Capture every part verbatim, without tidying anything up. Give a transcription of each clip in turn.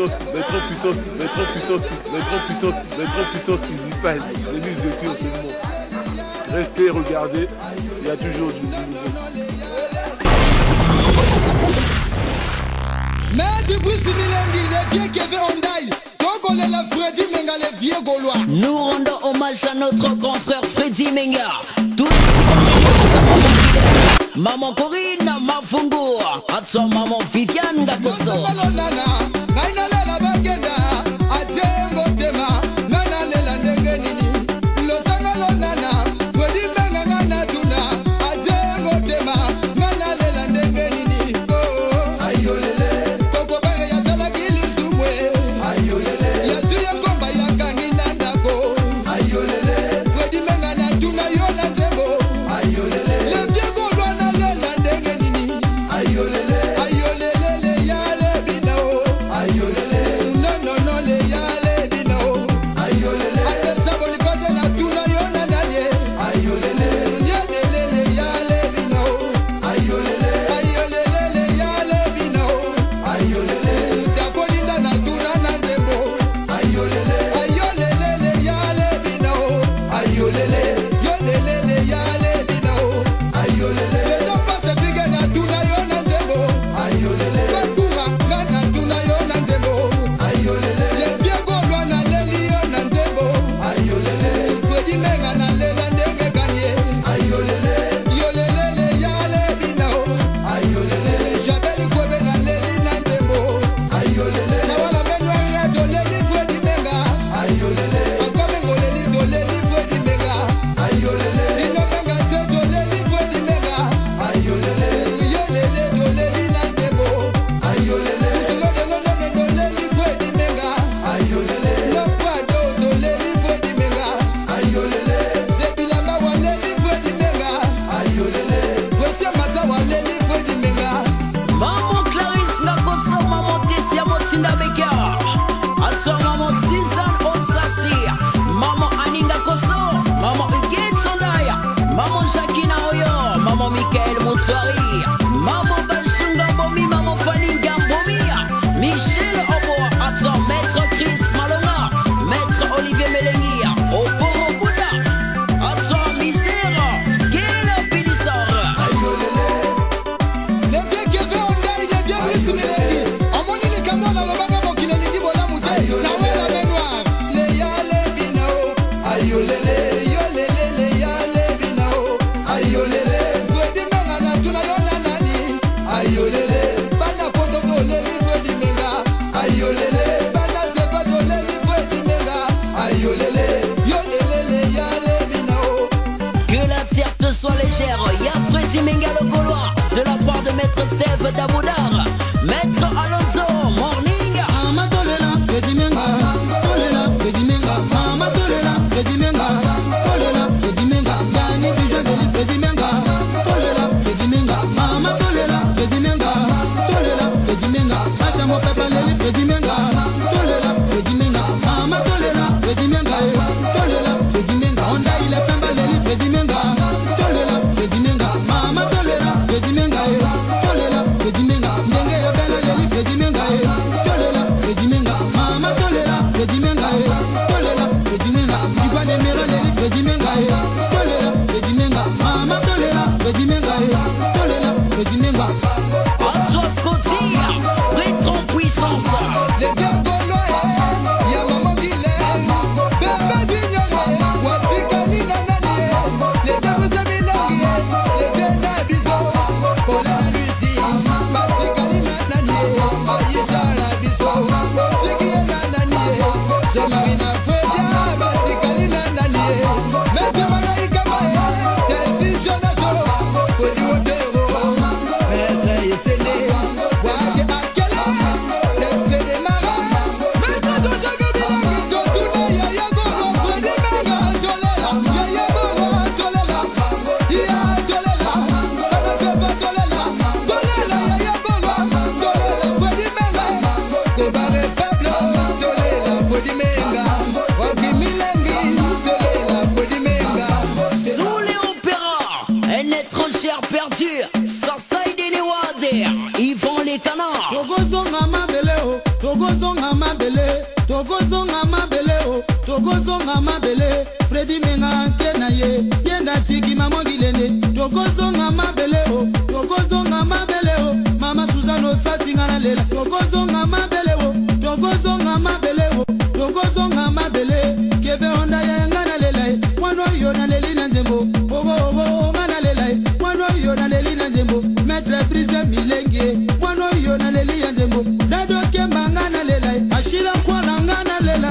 puissance, mettre en puissance, mettre en puissance, mettre en puissance, mettre en puissance, Easy Pine, les muscles de tour seulement. Restez, regardez, il y a toujours du nouveau. Mais du bruit Milengi, les vieux Kevin Hondaï, donc on est la Freddy Menga, les vieux Gaulois. Nous rendons hommage à notre grand frère Freddy Menga. Tout Maman Corinne, Mafungo, Atso Maman Viviane Gakoso. Maman Bachunga Bomi, Maman Fanny Gambomia, Michel Oboa, attends, Maître Chris Malonga, Maître Olivier Melengia, Oporo Bouddha, attends, Misère, Guéla Bilissor. Les vieux Kevin Hondaï, les vieux Brice Milengi, en moni les Cameroun dans le bagamo qui les dit Bola Mouté, Saoué la main noire, les ya les binao, aïe lélé, yo lélé, les ya les binao, aïe lélé. Ayolele, bana poto do le livre di menga. Ayolele, bana sepa do le livre di menga. Ayolele, yolele, yale binao. Que la terre te soit légère, y'a Freddy Menga le Gaulois, de la part de Maître Steve Daboudar, Maître Alonso, Morning. Mama tolela, Freddy Menga. Tolela, Freddy Menga. Mama tolela, Freddy Menga. Tolela, Freddy Menga. Yani bijou de li Freddy Menga. Tolela, Freddy Menga. Mama tolela. Freddy Menga, tolela, Freddy Menga, Macha mo pepa leli Freddy Menga, tolela, Freddy Menga, mama tolela, Freddy Menga, tolela, Freddy Menga, onda ile pemba leli Freddy Menga, tolela, Freddy Menga, mama tolela, Freddy Menga, tolela, Freddy Menga, ndenge ya bela leli Freddy Menga, tolela, Freddy Menga, mama tolela, Freddy Menga, tolela, Freddy Menga, igwa de mera leli Freddy Menga, tolela, Freddy Menga, mama tolela, Freddy Menga, tolela, Freddy Menga. Antoine Scotty, prêtre en puissance. Les vieux Gaulois, y'a maman Guilhem, bébé ignoré, Watikani Nanani, les deux Bruce Milengi, les vieux Nabizo, Paulana Lucie, Watikani Nanani, Aïcha Nabizo, Tiki Nanani, Jean-Marina Fredia, Watikani Nanani, Maître Maraïka Maé, Télévision Najo, Freddy Wotero, Maître Yesene, Wage Akela, l'esprit des marins, Maître Jojo Gabilangi, Totuna Yaya Golo, Freddy Menga, Tolela, Yaya Golo, Tolela, Yaya Tolela, Kana Sepa Tolela, Tolela, Yaya Golo, Tolela, Freddy Menga, Scobar et Pablo, Tolela, Freddy Menga, Rocky Milengi, Tolela, Freddy Menga. Sous les opéras, un étranger perdu, Sarsai de Lewader, ils font les canards. Togozonga mabeleo, Togozonga mabele tokozonga mabele o tokozonga mabele Fredi Menga kena ye yenda tiki mamongilene tokozonga mabele o tokozonga mabele o mama Suzano sasinga na lela tokozonga mabele o tokozonga mabele o tokozonga mabele keve onda yenga na lela mwana yo na leli na nzembo obo obo ngana lela mwana yo na leli na nzembo maître brise milenge mwana yo na leli ya nzembo dado kemba ngana lela ashira kwa ngana lela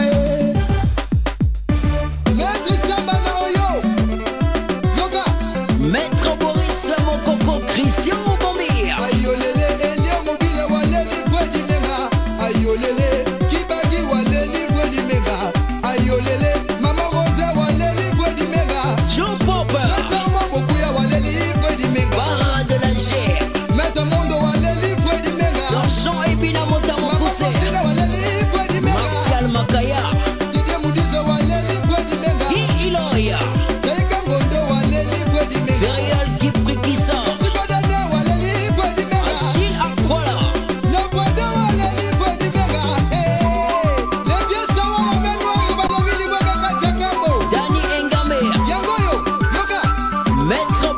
maître samba na oyo yoga Maître Boris Mokoko Christian Bombir ayolele elio mobile waleli Fredi Menga ayolele kibagi waleli Fredi Menga ayolele mama Rose waleli Fredi Menga Joe Popper Maître Bokuya waleli Fredi Menga Barra de la G Maître Mondo waleli Fredi Menga L'argent et Bina Mota Mokose waleli Fredi Menga Martial Makaya Didier Moudize waleli Fredi Menga Guy Iloya Taïka Ngondo waleli Fredi Menga Ferial Kiprikisa Tiko Dane waleli Fredi Menga Achille Akwala Nobode waleli Fredi Menga Les vieux savants la main noire Balobili Boga Katangambo Danny Engame Yangoyo Yoga Maître